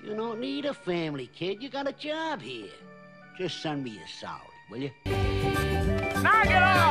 You don't need a family, kid. You got a job here. Just send me your salary, will you? Knock it off!